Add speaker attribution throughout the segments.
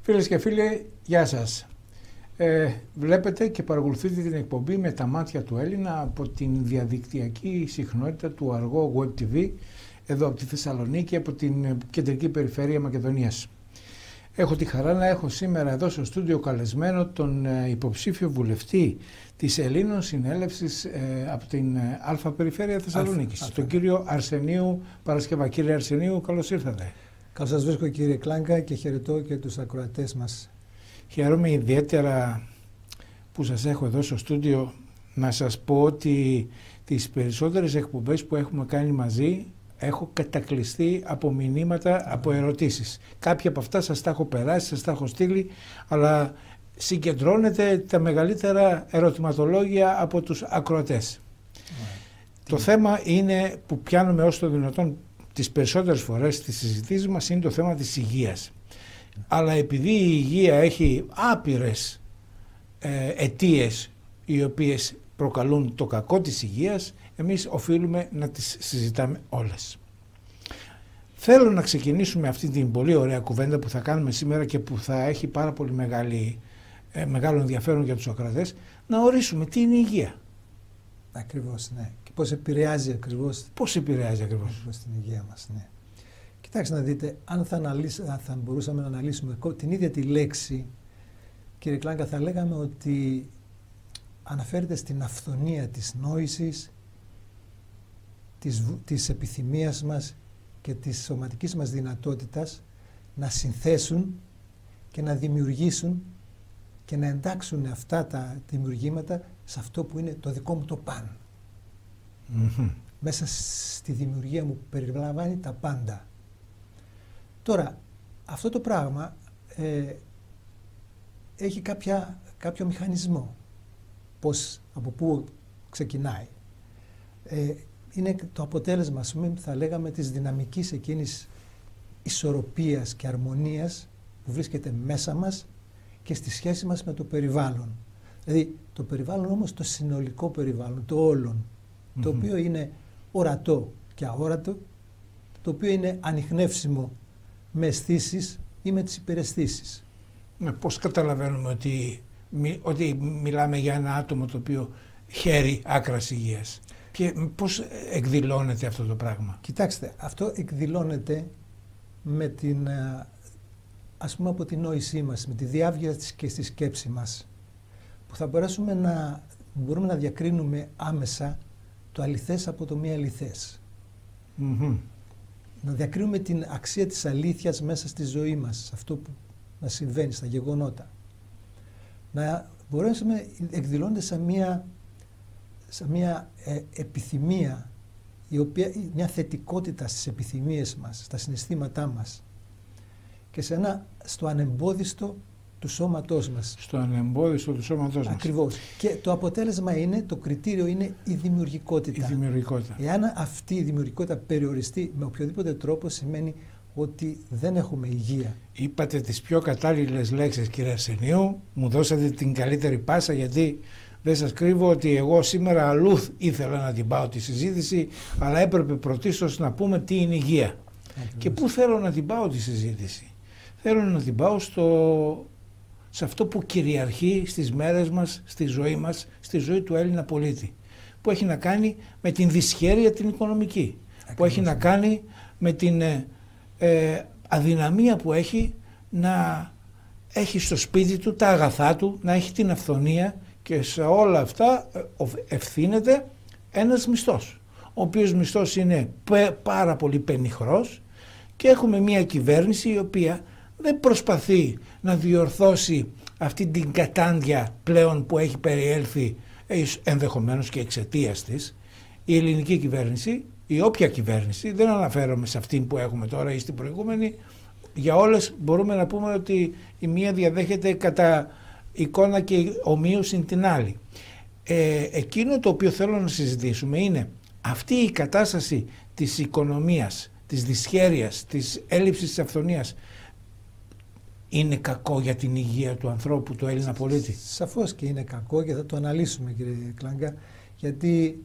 Speaker 1: Φίλες και φίλοι, γεια σας. Βλέπετε και παρακολουθείτε την εκπομπή με τα μάτια του Έλληνα από την διαδικτυακή συχνότητα του Αργό Web TV, εδώ από τη Θεσσαλονίκη, από την κεντρική περιφέρεια Μακεδονίας. Έχω τη χαρά να έχω σήμερα εδώ στο στούντιο καλεσμένο τον υποψήφιο βουλευτή της Ελλήνων Συνέλευσης από την Αλφα Περιφέρεια Θεσσαλονίκης, τον κύριο Αρσενίου Παρασκευά. Κύριε Αρσενίου, καλώς ήρθατε.
Speaker 2: Καλώς σας βρίσκω, κύριε Κλάγκα, και χαιρετώ και τους ακροατές μας.
Speaker 1: Χαίρομαι ιδιαίτερα που σας έχω εδώ στο στούντιο. Να σας πω ότι τις περισσότερες εκπομπές που έχουμε κάνει μαζί έχω κατακλειστεί από μηνύματα, από ερωτήσεις. Κάποια από αυτά σας τα έχω περάσει, σας τα έχω στείλει, αλλά συγκεντρώνεται τα μεγαλύτερα ερωτηματολόγια από τους ακροατές. Το θέμα είναι που πιάνουμε όσο το δυνατόν τις περισσότερες φορές στις συζητήσεις μας, είναι το θέμα της υγείας. Αλλά επειδή η υγεία έχει άπειρες αιτίες οι οποίες προκαλούν το κακό της υγείας, εμείς οφείλουμε να τις συζητάμε όλες. Θέλω να ξεκινήσουμε αυτή την πολύ ωραία κουβέντα που θα κάνουμε σήμερα και που θα έχει πάρα πολύ μεγάλο ενδιαφέρον για τους ακροατές, να ορίσουμε τι είναι η υγεία.
Speaker 2: Ακριβώς, ναι. Και πώς επηρεάζει ακριβώς την υγεία μας, ναι. Κοιτάξτε να δείτε, αν θα μπορούσαμε να αναλύσουμε την ίδια τη λέξη, κύριε Κλάγκα, θα λέγαμε ότι αναφέρεται στην αυθονία της νόησης, της επιθυμίας μας και της σωματικής μας δυνατότητας να συνθέσουν και να δημιουργήσουν και να εντάξουν αυτά τα δημιουργήματα σε αυτό που είναι το δικό μου το παν. Μέσα στη δημιουργία μου περιλαμβάνει τα πάντα. Τώρα, αυτό το πράγμα έχει κάποιο μηχανισμό. Από πού ξεκινάει. Είναι το αποτέλεσμα, ας πούμε, θα λέγαμε, της δυναμικής εκείνης ισορροπίας και αρμονίας που βρίσκεται μέσα μας και στη σχέση μας με το περιβάλλον. Δηλαδή, το περιβάλλον όμως, το συνολικό περιβάλλον, το όλον, το οποίο είναι ορατό και αόρατο, το οποίο είναι ανιχνεύσιμο με αισθήσεις ή με τις υπεραισθήσεις.
Speaker 1: Πώς καταλαβαίνουμε ότι μιλάμε για ένα άτομο το οποίο χαίρει άκρας υγείας και πώς εκδηλώνεται αυτό το πράγμα?
Speaker 2: Κοιτάξτε, αυτό εκδηλώνεται με ας πούμε, από την νόησή μας, με τη διάβγεια και στη σκέψη μας, που θα μπορούμε να διακρίνουμε άμεσα το αληθές από το μη αληθές. Να διακρίνουμε την αξία της αλήθειας μέσα στη ζωή μας, σε αυτό που μας συμβαίνει, στα γεγονότα. Να μπορέσουμε, εκδηλώνεται σε μια επιθυμία, μια θετικότητα στις επιθυμίες μας, στα συναισθήματά μας και στο ανεμπόδιστο του σώματός μας.
Speaker 1: Στο ανεμπόδιστο του σώματός μας.
Speaker 2: Ακριβώς. Και το αποτέλεσμα το κριτήριο είναι η δημιουργικότητα. Εάν αυτή η δημιουργικότητα περιοριστεί με οποιοδήποτε τρόπο, σημαίνει ότι δεν έχουμε υγεία.
Speaker 1: Είπατε τις πιο κατάλληλες λέξεις, κύριε Αρσενίου. Μου δώσατε την καλύτερη πάσα, γιατί δεν σας κρύβω ότι εγώ σήμερα αλλού ήθελα να την πάω τη συζήτηση, αλλά έπρεπε πρωτίστως να πούμε τι είναι υγεία. Και πού θέλω να την πάω τη συζήτηση? Θέλω να την πάω σε αυτό που κυριαρχεί στις μέρες μας, στη ζωή μας, στη ζωή του Έλληνα πολίτη, που έχει να κάνει με την δυσχέρεια την οικονομική, που έχει να κάνει με την αδυναμία που έχει να έχει στο σπίτι του τα αγαθά του, να έχει την αυθονία, και σε όλα αυτά ευθύνεται ένας μισθός, ο οποίος μισθός είναι πάρα πολύ πενιχρός, και έχουμε μια κυβέρνηση η οποία δεν προσπαθεί να διορθώσει αυτή την κατάντια πλέον που έχει περιέλθει, ενδεχομένως και εξαιτίας της, η ελληνική κυβέρνηση, η όποια κυβέρνηση, δεν αναφέρομαι σε αυτήν που έχουμε τώρα ή στην προηγούμενη, για όλες μπορούμε να πούμε ότι η μία διαδέχεται κατά εικόνα και ομοίου συν την άλλη. Εκείνο το οποίο θέλω να συζητήσουμε είναι αυτή η κατάσταση της οικονομίας, της δυσχέρειας, της έλλειψης της αυθονίας. Είναι κακό για την υγεία του ανθρώπου, του Έλληνα πολίτη?
Speaker 2: Σαφώς και είναι κακό, και θα το αναλύσουμε, κύριε Κλάγκα, γιατί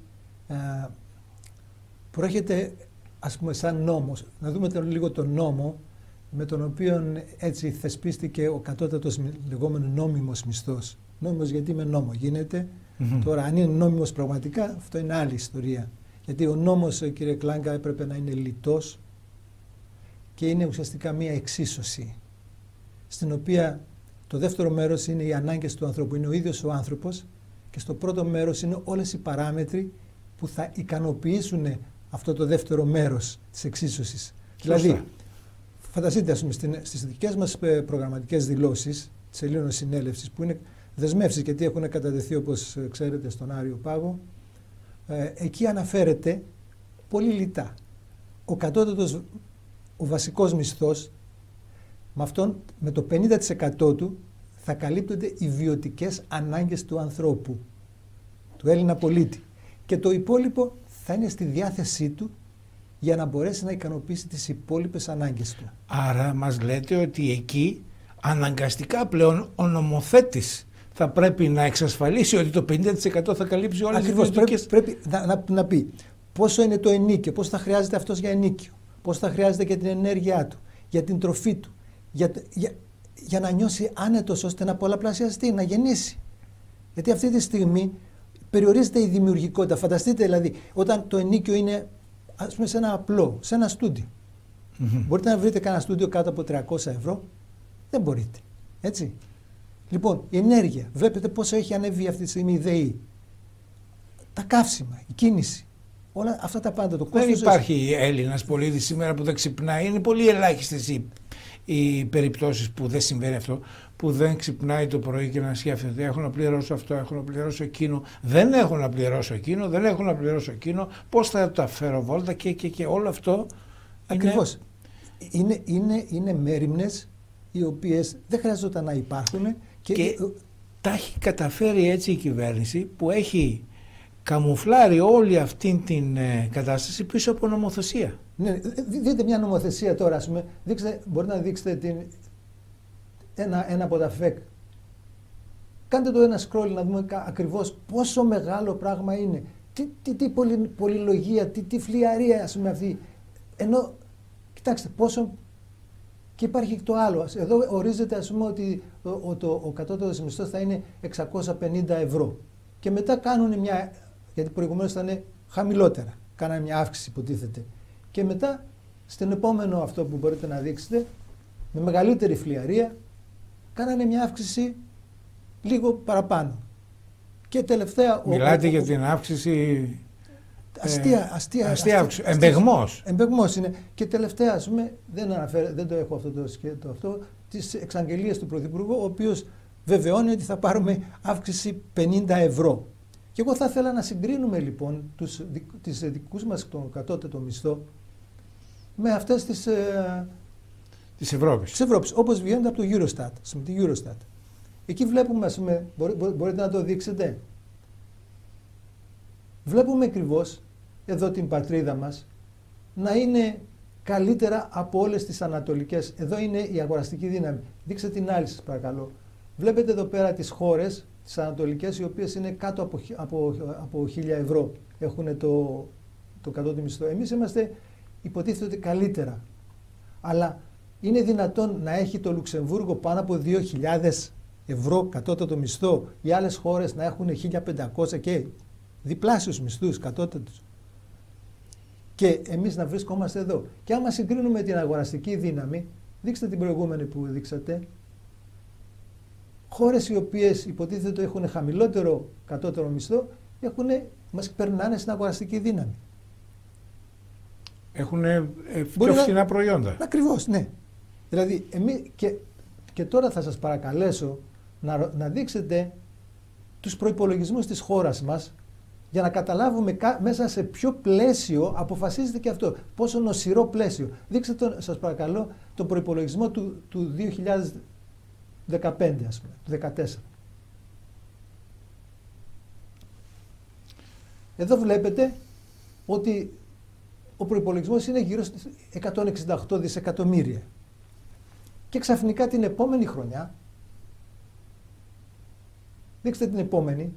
Speaker 2: προέρχεται, ας πούμε, σαν νόμος. Να δούμε λίγο τον νόμο με τον οποίο έτσι θεσπίστηκε ο κατώτατος λεγόμενο νόμιμος μισθός. Νόμιμος γιατί με νόμο γίνεται. Τώρα αν είναι νόμιμος πραγματικά αυτό είναι άλλη ιστορία. Γιατί ο νόμος, κύριε Κλάγκα, έπρεπε να είναι λιτός και είναι ουσιαστικά μία εξίσωση, στην οποία το δεύτερο μέρος είναι οι ανάγκες του ανθρώπου, είναι ο ίδιος ο άνθρωπος, και στο πρώτο μέρος είναι όλες οι παράμετροι που θα ικανοποιήσουν αυτό το δεύτερο μέρος της εξίσωσης. Δηλαδή, φανταστείτε, ας πούμε, στις δικές μας προγραμματικές δηλώσεις της Ελλήνων Συνέλευσης, που είναι δεσμεύσεις γιατί έχουν κατατεθεί, όπως ξέρετε, στον Άριο Πάγο, εκεί αναφέρεται πολύ λιτά ο βασικός μισθός, με το 50% του θα καλύπτονται οι βιωτικές ανάγκες του ανθρώπου, του Έλληνα πολίτη, και το υπόλοιπο θα είναι στη διάθεσή του για να μπορέσει να ικανοποιήσει τις υπόλοιπες ανάγκες του.
Speaker 1: Άρα μας λέτε ότι εκεί αναγκαστικά πλέον ο νομοθέτης θα πρέπει να εξασφαλίσει ότι το 50% θα καλύψει όλες τις βιωτικές...
Speaker 2: Πρέπει να πει πόσο είναι το ενίκιο, πόσο θα χρειάζεται αυτός για ενίκιο, πόσο θα χρειάζεται για την ενέργειά του, για την τροφή του, για να νιώσει άνετος ώστε να πολλαπλασιαστεί, να γεννήσει. Γιατί αυτή τη στιγμή περιορίζεται η δημιουργικότητα. Φανταστείτε δηλαδή, όταν το ενίκιο είναι, ας πούμε, σε ένα απλό, σε ένα στούντιο. Μπορείτε να βρείτε κανένα στούντιο κάτω από 300 ευρώ. Δεν μπορείτε. Έτσι. Λοιπόν, η ενέργεια. Βλέπετε πόσο έχει ανέβει αυτή τη στιγμή η ΔΕΗ. Τα καύσιμα, η κίνηση. Όλα αυτά τα πάντα. Το
Speaker 1: δεν υπάρχει Έλληνας πολίτης σήμερα που δεν ξυπνάει. Είναι πολύ ελάχιστες οι περιπτώσεις που δεν συμβαίνει αυτό, που δεν ξυπνάει το πρωί και να σκέφτεται έχω να πληρώσω αυτό, έχω να πληρώσω εκείνο, δεν έχω να πληρώσω εκείνο, δεν έχω να πληρώσω εκείνο, πώς θα τα φέρω βόλτα και όλο αυτό.
Speaker 2: Ακριβώς. Είναι μέριμνες οι οποίες δεν χρειαζόταν να υπάρχουν.
Speaker 1: Και τα έχει καταφέρει έτσι η κυβέρνηση, που έχει καμουφλάρει όλη αυτή την κατάσταση πίσω από νομοθεσία.
Speaker 2: Ναι, δείτε μια νομοθεσία τώρα, ας πούμε, μπορείτε να δείξετε ένα από τα ΦΕΚ. Κάντε το ένα scroll να δούμε ακριβώς πόσο μεγάλο πράγμα είναι. Τι πολυλογία, τι φλιαρία, ας πούμε, αυτή. Ενώ, κοιτάξτε, πόσο... Και υπάρχει και το άλλο. Εδώ ορίζεται, ας πούμε, ότι ο κατώτατος μισθός θα είναι 650 ευρώ. Και μετά κάνουν μια... Γιατί προηγουμένως ήταν χαμηλότερα. Κάνανε μια αύξηση, υποτίθεται. Και μετά, στην επόμενο αυτό που μπορείτε να δείξετε, με μεγαλύτερη φλιαρία, κάνανε μια αύξηση λίγο παραπάνω. Και τελευταία...
Speaker 3: Μιλάτε για την αύξηση...
Speaker 2: Αστεία
Speaker 3: αύξηση. Εμπεγμός.
Speaker 2: Εμπεγμός είναι. Και τελευταία, ας πούμε, δεν το έχω αυτό, τις εξαγγελίες του Πρωθυπουργού, ο οποίος βεβαιώνει ότι θα πάρουμε αύξηση 50 ευρώ. Και εγώ θα ήθελα να συγκρίνουμε λοιπόν τις δικούς μας τον κατώτατο μισθό με αυτές
Speaker 3: της Ευρώπης.
Speaker 2: Όπως βγαίνονται από το Eurostat. Εκεί βλέπουμε, ας πούμε, μπορείτε να το δείξετε. Βλέπουμε ακριβώς εδώ την πατρίδα μας να είναι καλύτερα από όλες τις ανατολικές. Εδώ είναι η αγοραστική δύναμη. Δείξτε την άλλη σας παρακαλώ. Βλέπετε εδώ πέρα τις χώρες, τις ανατολικές, οι οποίες είναι κάτω από 1.000 ευρώ. Έχουν το κατώτατο μισθό. Εμείς είμαστε, υποτίθεται ότι καλύτερα. Αλλά είναι δυνατόν να έχει το Λουξεμβούργο πάνω από 2.000 ευρώ κατώτατο μισθό, οι άλλες χώρες να έχουν 1.500 και διπλάσιους μισθούς κατώτατους, και εμείς να βρισκόμαστε εδώ. Και άμα συγκρίνουμε την αγοραστική δύναμη, δείξτε την προηγούμενη που δείξατε, χώρες οι οποίες υποτίθεται έχουν χαμηλότερο κατώτερο μισθό, μας περνάνε στην αγοραστική δύναμη.
Speaker 3: Έχουν πιο φθηνά προϊόντα.
Speaker 2: Ακριβώς, ναι. Δηλαδή, και τώρα θα σας παρακαλέσω να δείξετε τους προϋπολογισμούς της χώρας μας, για να καταλάβουμε μέσα σε ποιο πλαίσιο αποφασίζεται και αυτό. Πόσο νοσηρό πλαίσιο. Δείξτε σας παρακαλώ τον προϋπολογισμό του 2015, ας πούμε, του 2014. Εδώ βλέπετε ότι ο προϋπολογισμός είναι γύρω στις 168 δισεκατομμύρια. Και ξαφνικά την επόμενη χρονιά, δείξτε την επόμενη,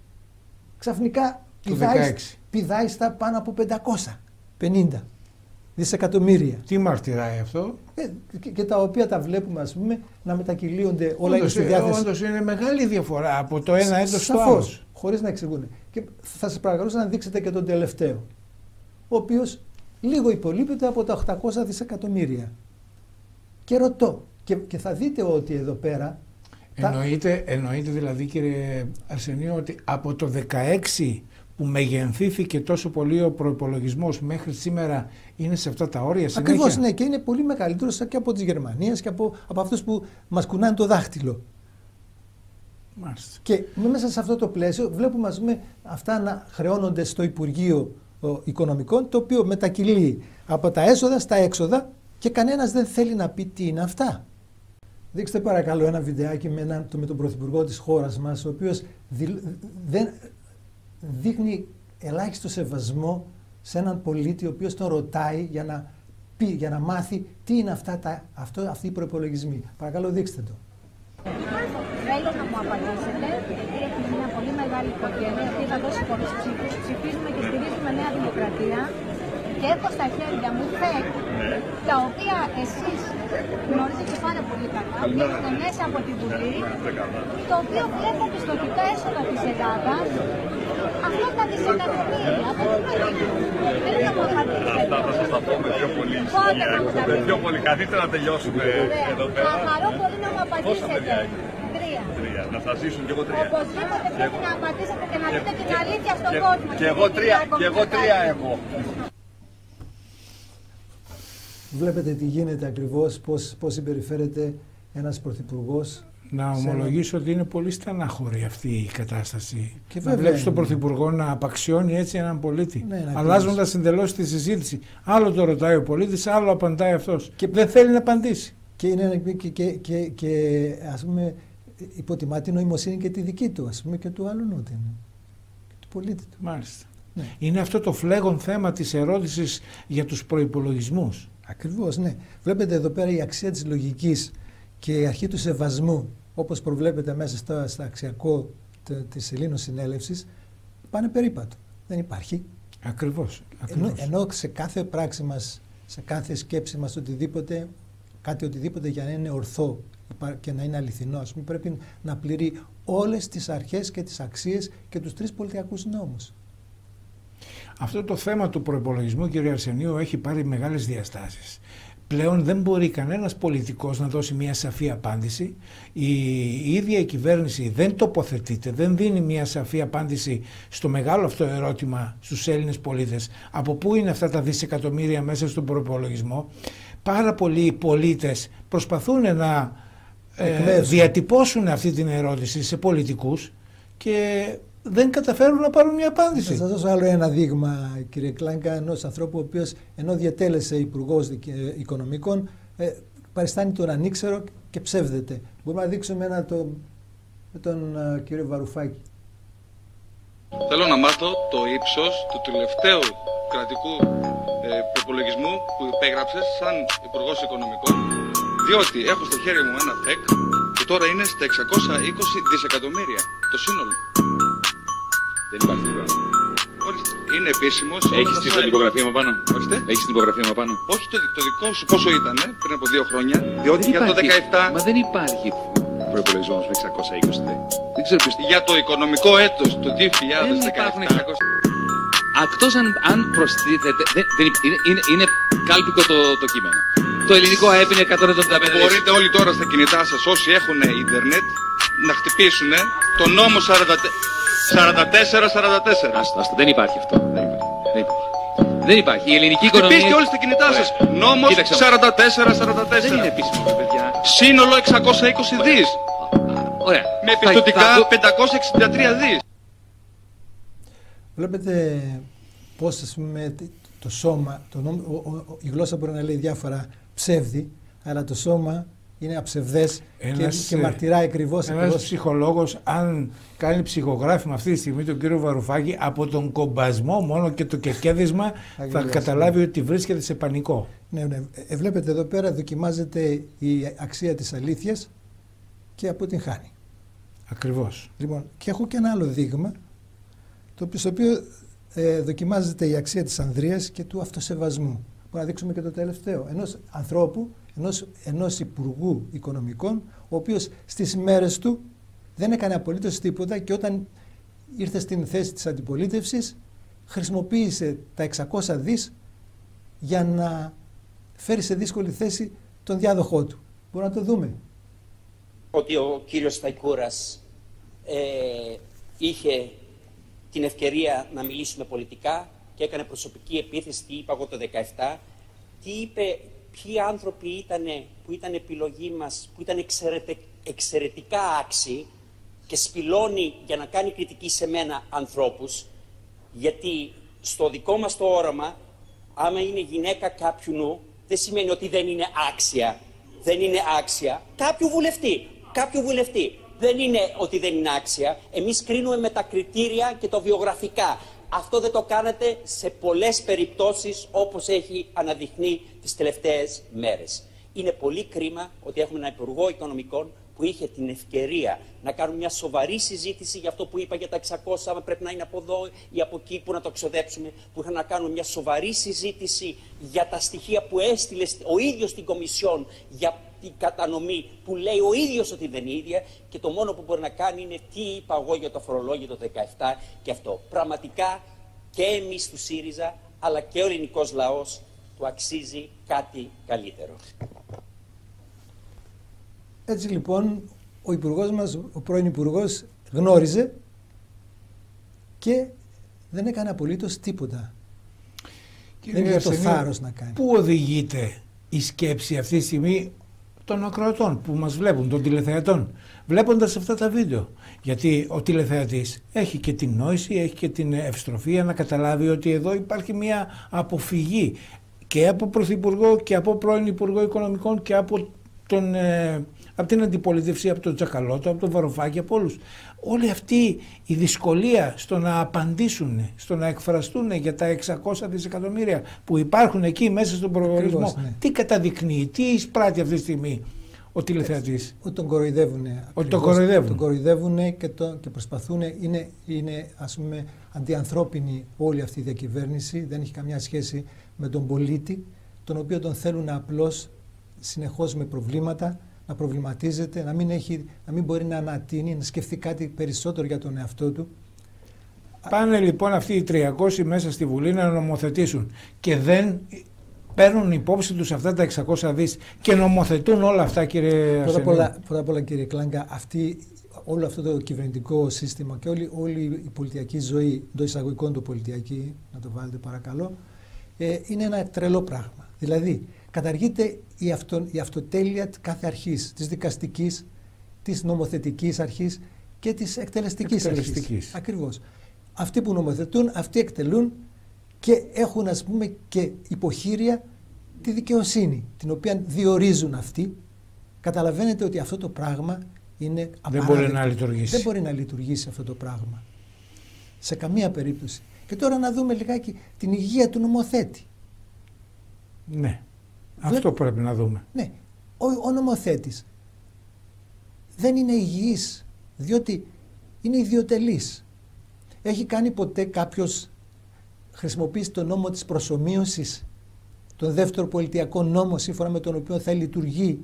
Speaker 2: ξαφνικά πηδάει στα πάνω από 550. δισεκατομμύρια.
Speaker 3: Τι μαρτυράει αυτό?
Speaker 2: Και τα οποία τα βλέπουμε, ας πούμε, να μετακυλίονται όλα είναι στη διάθεση.
Speaker 3: Όντως είναι μεγάλη διαφορά από το ένα έτος στο άλλο.
Speaker 2: Σαφώς, χωρίς να εξηγούν. Και θα σας παρακαλούσα να δείξετε και τον τελευταίο, ο οποίος λίγο υπολείπεται από τα 800 δισεκατομμύρια. Και ρωτώ, και θα δείτε ότι εδώ πέρα...
Speaker 3: Εννοείται δηλαδή, κύριε Αρσενίου, ότι από το 16 που μεγενθήθηκε τόσο πολύ ο προϋπολογισμός μέχρι σήμερα είναι σε αυτά τα όρια συνέχεια?
Speaker 2: Ακριβώς, ναι, και είναι πολύ μεγαλύτερος και από τις Γερμανίες και από αυτούς που μας κουνάνε το δάχτυλο.
Speaker 3: Μάλιστα.
Speaker 2: Και μέσα σε αυτό το πλαίσιο βλέπουμε, ας πούμε, αυτά να χρεώνονται στο Υπουργείο Οικονομικών, το οποίο μετακυλεί από τα έσοδα στα έξοδα και κανένας δεν θέλει να πει τι είναι αυτά. Δείξτε παρακαλώ ένα βιντεάκι με τον Πρωθυπουργό της χώρας μας, ο οποίος δεν δείχνει ελάχιστο σεβασμό σε έναν πολίτη ο οποίος τον ρωτάει για να μάθει τι είναι αυτοί οι προϋπολογισμοί. Παρακαλώ, δείξτε το.
Speaker 4: Θέλω να μου απαντήσετε, γιατί έχουμε μια πολύ μεγάλη οικογένεια που θα δώσει πολλούς ψήφους. Ψηφίζουμε και στηρίζουμε Νέα Δημοκρατία και έχω στα χέρια μου ΦΕΚ, τα οποία εσείς γνωρίζετε πάρα πολύ καλά, βγαίνουν μέσα από τη Βουλή, το οποίο βλέπω πιστωτικά έσοδα της Ελλάδας, αυτά τα δισεκατομμύρια, θέλω να μου απαντήσετε.
Speaker 5: Αυτά θα σας τα πούμε πιο πολύ.
Speaker 4: Πότε θα μου τα πείτε?
Speaker 5: Πιο πολύ, καθίστε να τελειώσουμε εδώ πέρα.
Speaker 4: Θα χαρώ πολύ να μου απαντήσετε.
Speaker 5: Τρία. Να σας ζήσουν κι εγώ τρία.
Speaker 4: Οπωσδήποτε πρέπει να απαντήσετε και να πείτε την αλήθεια στον κόσμο.
Speaker 5: Και εγώ τρία έχω.
Speaker 2: Βλέπετε τι γίνεται ακριβώς, πώς συμπεριφέρεται ένας πρωθυπουργός.
Speaker 3: Να ομολογήσω ότι είναι πολύ στενάχωρη αυτή η κατάσταση.
Speaker 2: Και
Speaker 3: να βλέπεις τον πρωθυπουργό να απαξιώνει έτσι έναν πολίτη, αλλάζοντας εντελώς τη συζήτηση. Άλλο το ρωτάει ο πολίτης, άλλο απαντάει αυτός. Και δεν θέλει να απαντήσει.
Speaker 2: Και ας πούμε υποτιμά την νοημοσύνη και τη δική του, ας πούμε, και του άλλου νου, του πολίτη του.
Speaker 3: Μάλιστα. Ναι. Είναι αυτό το φλέγον θέμα της ερώτησης για τους προϋπολογισμούς.
Speaker 2: Ακριβώς, ναι. Βλέπετε εδώ πέρα η αξία της λογικής και η αρχή του σεβασμού, όπως προβλέπεται μέσα στο αξιακό της Ελλήνων Συνέλευσης, πάνε περίπατο. Δεν υπάρχει.
Speaker 3: Ακριβώς.
Speaker 2: Ενώ σε κάθε πράξη μας, σε κάθε σκέψη μας, οτιδήποτε για να είναι ορθό και να είναι αληθινό, ας πούμε, πρέπει να πληρεί όλες τις αρχές και τις αξίες και τους τρεις πολιτιακούς νόμους.
Speaker 3: Αυτό το θέμα του προϋπολογισμού, κύριε Αρσενίου, έχει πάρει μεγάλες διαστάσεις. Πλέον δεν μπορεί κανένας πολιτικός να δώσει μια σαφή απάντηση. Η ίδια η κυβέρνηση δεν τοποθετείται, δεν δίνει μια σαφή απάντηση στο μεγάλο αυτό ερώτημα στους Έλληνες πολίτες. Από πού είναι αυτά τα δισεκατομμύρια μέσα στον προϋπολογισμό? Πάρα πολλοί πολίτες προσπαθούν να διατυπώσουν αυτή την ερώτηση σε πολιτικούς και δεν καταφέρουν να πάρουν μια απάντηση.
Speaker 2: Θα σας δώσω άλλο ένα δείγμα, κύριε Κλάνκα, ενός ανθρώπου ο οποίος ενώ διατέλεσε υπουργός οικονομικών παριστάνει τον ανήξερο και ψεύδεται. Μπορούμε να δείξουμε με τον κύριο Βαρουφάκη.
Speaker 6: Θέλω να μάθω το ύψος του τελευταίου κρατικού προπολογισμού που υπέγραψες σαν υπουργός οικονομικών, διότι έχω στο χέρι μου ένα ΦΕΚ που τώρα είναι στα 620 δισεκατομμύρια το σύνολο.
Speaker 5: Δεν υπάρχει τίποτα.
Speaker 6: Είναι επίσημος.
Speaker 5: Έχεις την υπογραφή μου πάνω? Έχεις την υπογραφή μου πάνω?
Speaker 6: Όχι το δικό σου πόσο ήταν πριν από 2 χρόνια, διότι για το 2017...
Speaker 5: Μα δεν υπάρχει προϋπολογισμός με 620. Δεν ξέρω ποιος...
Speaker 6: Για το οικονομικό έτος, το 2017...
Speaker 5: Δεν υπάρχουν 600. Εκτός αν προστίθεται... Είναι κάλπικο το κείμενο. Το ελληνικό ΑΕΠ είναι 175.
Speaker 6: Μπορείτε όλοι τώρα στα κινητά σας, όσοι έχουν ίντερνετ, να χτυπήσουν το νόμο 44-44.
Speaker 5: Άστο, δεν υπάρχει αυτό. Δεν υπάρχει. Η ελληνική οικονομία...
Speaker 6: Χτυπήστε όλοι στα κινητά σας. Νόμος 44-44.
Speaker 5: Δεν είναι επίσημο, παιδιά.
Speaker 6: Σύνολο 620 δις.
Speaker 5: Ωραία.
Speaker 6: Με πιστωτικά 563 δις.
Speaker 2: Βλέπετε πώς, ας πούμε, το σώμα, η γλώσσα μπορεί να λέει διάφορα ψεύδι, αλλά το σώμα είναι αψευδές και μαρτυράει ακριβώς.
Speaker 3: Ένας ψυχολόγος, αν κάνει ψυχογράφημα αυτή τη στιγμή τον κύριο Βαρουφάκη, από τον κομπασμό μόνο και το κεκέδισμα θα καταλάβει ότι βρίσκεται σε πανικό.
Speaker 2: Ναι. Βλέπετε εδώ πέρα δοκιμάζεται η αξία της αλήθειας και αποτυγχάνει.
Speaker 3: Ακριβώς.
Speaker 2: Λοιπόν, και έχω και ένα άλλο δείγμα, στο οποίο δοκιμάζεται η αξία της ανδρείας και του αυτοσεβασμού. Μπορούμε να δείξουμε και το τελευταίο. Ενός ανθρώπου, ενός υπουργού οικονομικών, ο οποίος στις μέρες του δεν έκανε απολύτως τίποτα και όταν ήρθε στην θέση της αντιπολίτευσης χρησιμοποίησε τα 600 δις για να φέρει σε δύσκολη θέση τον διάδοχό του. Μπορούμε να το δούμε.
Speaker 7: Ότι ο κύριος Σταϊκούρας είχε την ευκαιρία να μιλήσουμε πολιτικά και έκανε προσωπική επίθεση, τι είπα εγώ το 2017, τι είπε, ποιοι άνθρωποι ήταν που ήταν επιλογή μας, που ήταν εξαιρετικά άξιοι και σπηλώνει για να κάνει κριτική σε μένα ανθρώπους, γιατί στο δικό μας το όραμα, άμα είναι γυναίκα κάποιου νου, δεν σημαίνει ότι δεν είναι άξια. Δεν είναι άξια κάποιου βουλευτή. Δεν είναι ότι δεν είναι άξια. Εμείς κρίνουμε με τα κριτήρια και το βιογραφικά. Αυτό δεν το κάνετε σε πολλές περιπτώσεις όπως έχει αναδειχνεί τις τελευταίες μέρες. Είναι πολύ κρίμα ότι έχουμε έναν Υπουργό Οικονομικών που είχε την ευκαιρία να κάνουμε μια σοβαρή συζήτηση για αυτό που είπα για τα 600, άμα πρέπει να είναι από εδώ ή από εκεί, που να το ξοδέψουμε, που είχαν να κάνουμε μια σοβαρή συζήτηση για τα στοιχεία που έστειλε ο ίδιος στην Κομισιόν για την κατανομή που λέει ο ίδιος ότι δεν είναι ίδια, και το μόνο που μπορεί να κάνει είναι τι είπα εγώ για το φορολόγιο το 17 και αυτό. Πραγματικά και εμείς του ΣΥΡΙΖΑ αλλά και ο ελληνικός λαός του αξίζει κάτι καλύτερο.
Speaker 2: Έτσι λοιπόν ο υπουργός μας, ο πρώην υπουργός, γνώριζε και δεν έκανε απολύτως τίποτα. Δεν είχε το θάρρος να κάνει.
Speaker 1: Πού οδηγείται η σκέψη αυτή τη στιγμή των ακροατών που μας βλέπουν, των τηλεθεατών, βλέποντας αυτά τα βίντεο? Γιατί ο τηλεθεατής έχει και την νόηση, έχει και την ευστροφία να καταλάβει ότι εδώ υπάρχει μια αποφυγή και από Πρωθυπουργό και από πρώην Υπουργό Οικονομικών και από από την αντιπολίτευση, από τον Τσακαλώτο, από τον Βαρουφάκη, από όλους. Όλη αυτή η δυσκολία στο να απαντήσουν, στο να εκφραστούν για τα 600 δισεκατομμύρια που υπάρχουν εκεί μέσα στον προπολογισμό, ναι. Τι καταδεικνύει, τι εισπράττει αυτή τη στιγμή ο τηλεθεατής?
Speaker 2: Ότι τον κοροϊδεύουν.
Speaker 1: Ότι τον κοροϊδεύουν.
Speaker 2: Τον κοροϊδεύουν και προσπαθούν, είναι ας πούμε αντιανθρώπινη όλη αυτή η διακυβέρνηση, δεν έχει καμιά σχέση με τον πολίτη, τον οποίο τον θέλουν απλώς συνεχώς με προβλήματα, να προβληματίζεται, να μην μπορεί να ανατείνει, να σκεφτεί κάτι περισσότερο για τον εαυτό του.
Speaker 1: Πάνε λοιπόν αυτοί οι 300 μέσα στη Βουλή να νομοθετήσουν και δεν παίρνουν υπόψη τους αυτά τα 600 δις και νομοθετούν όλα αυτά, κύριε Αρσενίου.
Speaker 2: Πρώτα απ' όλα, κύριε Κλάγκα, όλο αυτό το κυβερνητικό σύστημα και όλη η πολιτιακή ζωή, εντός εισαγωγικών το πολιτιακή, να το βάλετε παρακαλώ, είναι ένα τρελό πράγμα. Δηλαδή, καταργείται η αυτοτέλεια κάθε αρχής, της δικαστικής, της νομοθετικής αρχής και της εκτελεστικής αρχής. Ακριβώς. Αυτοί που νομοθετούν, αυτοί εκτελούν και έχουν, ας πούμε, και υποχείρια τη δικαιοσύνη, την οποία διορίζουν αυτοί. Καταλαβαίνετε ότι αυτό το πράγμα είναι απαράδεκτο.
Speaker 1: Δεν μπορεί να λειτουργήσει.
Speaker 2: Δεν μπορεί να λειτουργήσει αυτό το πράγμα. Σε καμία περίπτωση. Και τώρα να δούμε λιγάκι την υγεία του νομοθέτη.
Speaker 1: Ναι. Αυτό πρέπει να δούμε.
Speaker 2: Ναι. Ο νομοθέτης δεν είναι υγιής, διότι είναι ιδιοτελής. Έχει κάνει ποτέ κάποιος χρησιμοποιήσει τον νόμο της προσομοίωσης, τον δεύτερο πολιτιακό νόμο σύμφωνα με τον οποίο θα λειτουργεί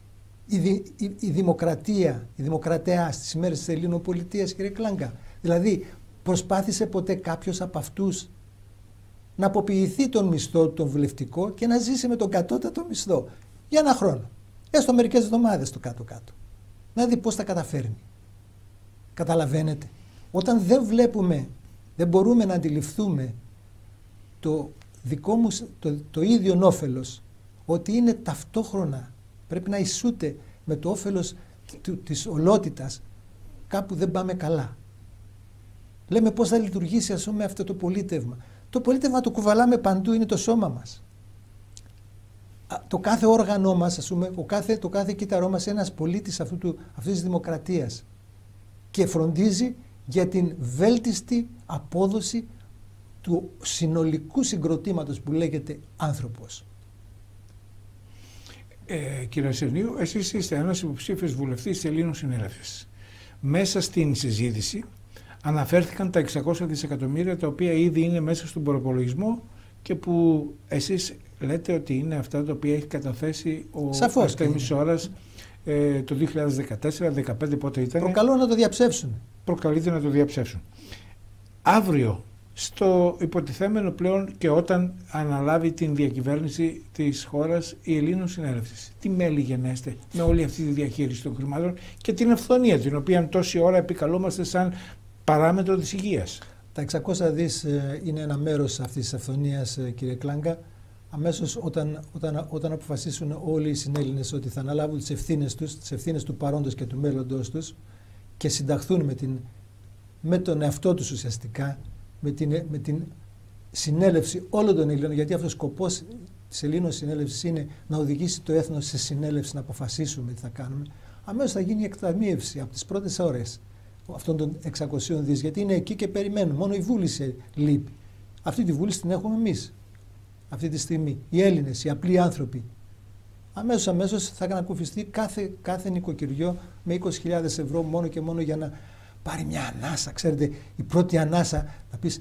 Speaker 2: η δημοκρατία, η δημοκρατία στις ημέρες της Ελληνοπολιτείας, κύριε Κλάγκα? Δηλαδή, προσπάθησε ποτέ κάποιος από αυτούς να αποποιηθεί τον μισθό τον βουλευτικό και να ζήσει με τον κατώτατο μισθό για ένα χρόνο, έστω μερικές εβδομάδες το κάτω-κάτω, να δει πώς τα καταφέρνει? Καταλαβαίνετε, όταν δεν βλέπουμε, δεν μπορούμε να αντιληφθούμε το δικό μου το ίδιο όφελος, ότι είναι ταυτόχρονα, πρέπει να ισούται με το όφελος της ολότητας, κάπου δεν πάμε καλά. Λέμε πώς θα λειτουργήσει, ας πούμε, αυτό το πολίτευμα. Το πολίτευμα το κουβαλάμε παντού, είναι το σώμα μας. Το κάθε όργανό μας, ας πούμε, το κάθε κύτταρό μας είναι ένας πολίτης αυτής της δημοκρατίας και φροντίζει για την βέλτιστη απόδοση του συνολικού συγκροτήματος που λέγεται άνθρωπος.
Speaker 1: Κύριε Αρσενίου, εσείς είστε ένας υποψήφιος βουλευτής της Ελλήνων Συνέλευσης. Μέσα στην συζήτηση αναφέρθηκαν τα 600 δισεκατομμύρια τα οποία ήδη είναι μέσα στον προπολογισμό και που εσείς λέτε ότι είναι αυτά τα οποία έχει καταθέσει ο
Speaker 2: Αρτέμις
Speaker 1: Ώρας το 2014-2015, πότε ήταν.
Speaker 2: Προκαλώ να το διαψεύσουν.
Speaker 1: Προκαλείται να το διαψεύσουν. Αύριο, στο υποτιθέμενο πλέον και όταν αναλάβει την διακυβέρνηση της χώρας η Ελλήνων Συνέλευση, τι μέλη γενέστε με όλη αυτή τη διαχείριση των χρημάτων και την αυθονία την οποία τόση ώρα επικαλούμαστε σαν παράμετρο της υγείας?
Speaker 2: Τα 600 δις είναι ένα μέρος αυτής της αυθονίας, κύριε Κλάγκα. Αμέσως όταν αποφασίσουν όλοι οι συνέλληνες ότι θα αναλάβουν τις ευθύνες τους, τις ευθύνες του παρόντος και του μέλλοντος τους και συνταχθούν με τον εαυτό τους ουσιαστικά, με την συνέλευση όλων των Ελλήνων, γιατί αυτός ο σκοπός της Ελλήνων Συνέλευσης είναι να οδηγήσει το έθνος σε συνέλευση, να αποφασίσουμε τι θα κάνουμε, αμέσως θα γίνει η εκταμείευση από τις πρώτες ώρες αυτών των 600 δις, γιατί είναι εκεί και περιμένουν. Μόνο η βούληση λείπει. Αυτή τη βούληση την έχουμε εμείς αυτή τη στιγμή. Οι Έλληνες, οι απλοί άνθρωποι. Αμέσως θα ανακουφιστεί κάθε νοικοκυριό με 20.000 ευρώ μόνο και μόνο για να πάρει μια ανάσα. Ξέρετε, η πρώτη ανάσα να πεις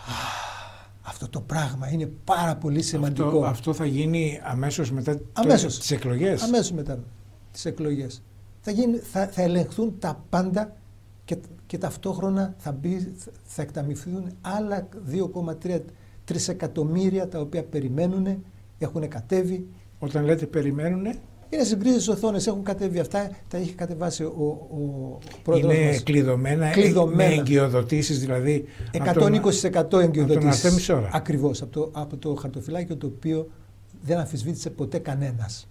Speaker 2: αυτό το πράγμα είναι πάρα πολύ σημαντικό.
Speaker 1: Αυτό θα γίνει αμέσως μετά τις εκλογές.
Speaker 2: Αμέσως μετά τις εκλογές. Θα ελεγχθούν τα πάντα και ταυτόχρονα θα εκταμιευθούν άλλα 2,3 εκατομμύρια τα οποία περιμένουν, έχουν κατέβει.
Speaker 1: Όταν λέτε περιμένουνε,
Speaker 2: είναι σε γκρίζες οθόνες, έχουν κατέβει αυτά, τα έχει κατεβάσει ο πρόεδρος μας.
Speaker 1: Είναι κλειδωμένα με εγκυοδοτήσεις, δηλαδή
Speaker 2: 120% εγκυοδοτήσεις.
Speaker 1: Ακριβώς,
Speaker 2: από το χαρτοφυλάκιο το οποίο δεν αμφισβήτησε ποτέ κανένας.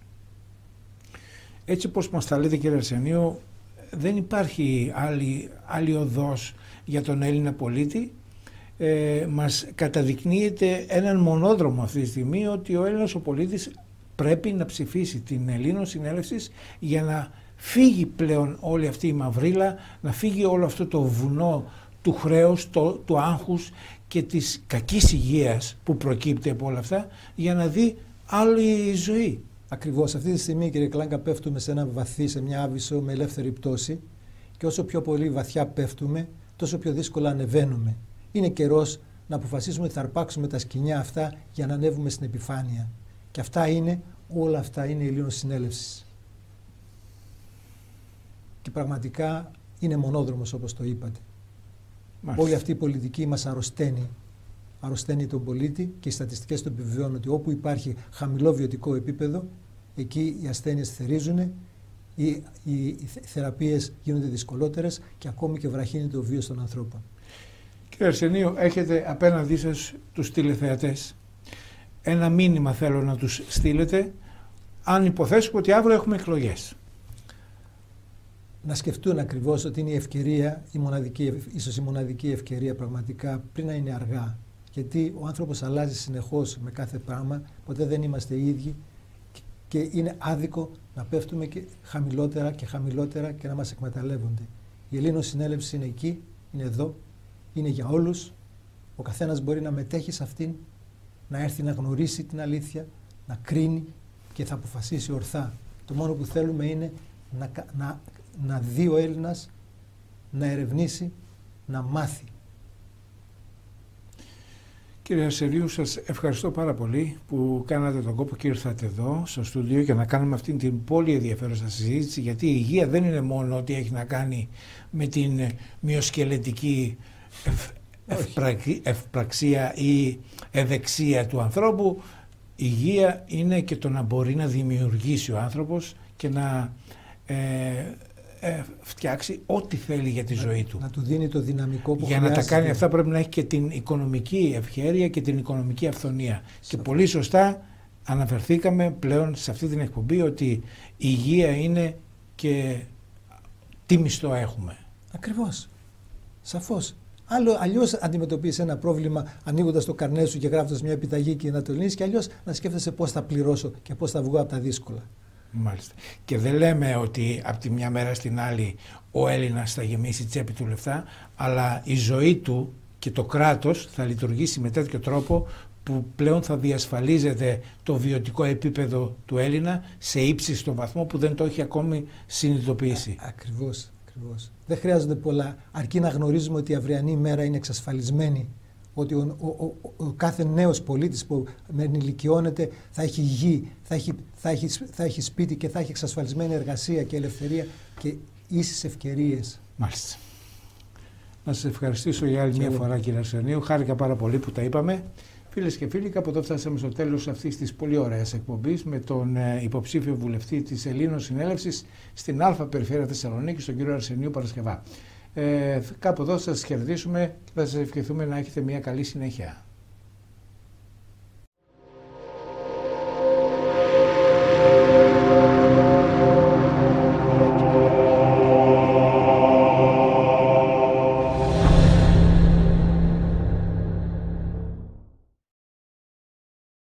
Speaker 1: Έτσι όπως μας τα λέτε, κύριε Αρσενίου, δεν υπάρχει άλλη οδός για τον Έλληνα πολίτη. Μας καταδεικνύεται έναν μονόδρομο αυτή τη στιγμή, ότι ο Έλληνας ο πολίτης πρέπει να ψηφίσει την Ελλήνων Συνέλευσης για να φύγει πλέον όλη αυτή η μαυρίλα, να φύγει όλο αυτό το βουνό του χρέους, του άγχους και της κακής υγείας που προκύπτει από όλα αυτά, για να δει άλλη ζωή.
Speaker 2: Ακριβώς. Αυτή τη στιγμή, κύριε Κλάγκα, πέφτουμε σε ένα βαθύ, σε μια άβυσσο με ελεύθερη πτώση, και όσο πιο πολύ βαθιά πέφτουμε, τόσο πιο δύσκολα ανεβαίνουμε. Είναι καιρός να αποφασίσουμε ότι θα αρπάξουμε τα σκοινιά αυτά για να ανέβουμε στην επιφάνεια. Και όλα αυτά είναι η Ελλήνων Συνέλευση. Και πραγματικά είναι μονόδρομος, όπως το είπατε.
Speaker 1: Μάλιστα.
Speaker 2: Όλη αυτή η πολιτική μας αρρωσταίνει. Αρρωσταίνει τον πολίτη και οι στατιστικές το επιβεβαιώνουν ότι όπου υπάρχει χαμηλό βιωτικό επίπεδο, εκεί οι ασθένειες θερίζουν, οι θεραπείες γίνονται δυσκολότερες και ακόμη και βραχύνεται ο βίος των ανθρώπων.
Speaker 1: Κύριε Αρσενίου, έχετε απέναντί σας τους τηλεθεατές. Ένα μήνυμα θέλω να τους στείλετε, αν υποθέσουμε ότι αύριο έχουμε εκλογές.
Speaker 2: Να σκεφτούν ακριβώς ότι είναι η ευκαιρία, ίσως η μοναδική ευκαιρία πραγματικά, πριν να είναι αργά. Γιατί ο άνθρωπος αλλάζει συνεχώς με κάθε πράγμα, ποτέ δεν είμαστε οι ίδιοι και είναι άδικο να πέφτουμε και χαμηλότερα και χαμηλότερα και να μας εκμεταλλεύονται. Η Ελλήνων Συνέλευση είναι εκεί, είναι εδώ, είναι για όλους. Ο καθένας μπορεί να μετέχει σε αυτήν, να έρθει να γνωρίσει την αλήθεια, να κρίνει και θα αποφασίσει ορθά. Το μόνο που θέλουμε είναι να δει ο Έλληνας, να ερευνήσει, να μάθει.
Speaker 1: Κύριε Αρσενίου, σας ευχαριστώ πάρα πολύ που κάνατε τον κόπο και ήρθατε εδώ στο στούντιο για να κάνουμε αυτήν την πολύ ενδιαφέρουσα συζήτηση, γιατί η υγεία δεν είναι μόνο ότι έχει να κάνει με την μυοσκελετική ευπραξία ή ευεξία του ανθρώπου. Η υγεία είναι και το να μπορεί να δημιουργήσει ο άνθρωπος και να φτιάξει ό,τι θέλει για τη ζωή του.
Speaker 2: Να του δίνει το δυναμικό που
Speaker 1: για
Speaker 2: χρειάζεται.
Speaker 1: Να τα κάνει αυτά πρέπει να έχει και την οικονομική ευχέρεια και την οικονομική αυθονία. Και πολύ σωστά αναφερθήκαμε πλέον σε αυτή την εκπομπή ότι η υγεία είναι και τι μισθό έχουμε.
Speaker 2: Ακριβώς. Σαφώς. Αλλιώς αντιμετωπίζεις ένα πρόβλημα ανοίγοντας το καρνέ σου και γράφοντας μια επιταγή και να το λύνεις, και αλλιώς να σκέφτεσαι πώς θα πληρώσω και πώς θα βγω από τα δύσκολα.
Speaker 1: Μάλιστα. Και δεν λέμε ότι από τη μια μέρα στην άλλη ο Έλληνας θα γεμίσει τσέπη του λεφτά, αλλά η ζωή του και το κράτος θα λειτουργήσει με τέτοιο τρόπο που πλέον θα διασφαλίζεται το βιωτικό επίπεδο του Έλληνα σε ύψιστο βαθμό που δεν το έχει ακόμη συνειδητοποιήσει.
Speaker 2: Ακριβώς. Δεν χρειάζονται πολλά, αρκεί να γνωρίζουμε ότι η αυριανή μέρα είναι εξασφαλισμένη ότι ο κάθε νέος πολίτης που ενηλικιώνεται θα έχει γη, θα έχει σπίτι και θα έχει εξασφαλισμένη εργασία και ελευθερία και ίσες ευκαιρίες.
Speaker 3: Μάλιστα. Να σας ευχαριστήσω για άλλη μια φορά, κύριε Αρσενίου. Χάρηκα πάρα πολύ που τα είπαμε. Φίλες και φίλοι, κάπου εδώ φτάσαμε στο τέλος αυτής της πολύ ωραίας εκπομπής με τον υποψήφιο βουλευτή της Ελλήνων Συνέλευσης στην Α Περιφέρεια Θεσσαλονίκης, τον κύριο Αρσενίου Παρασκευά. Κάπου εδώ θα σας χαιρετήσουμε και θα σας ευχηθούμε να έχετε μια καλή συνέχεια.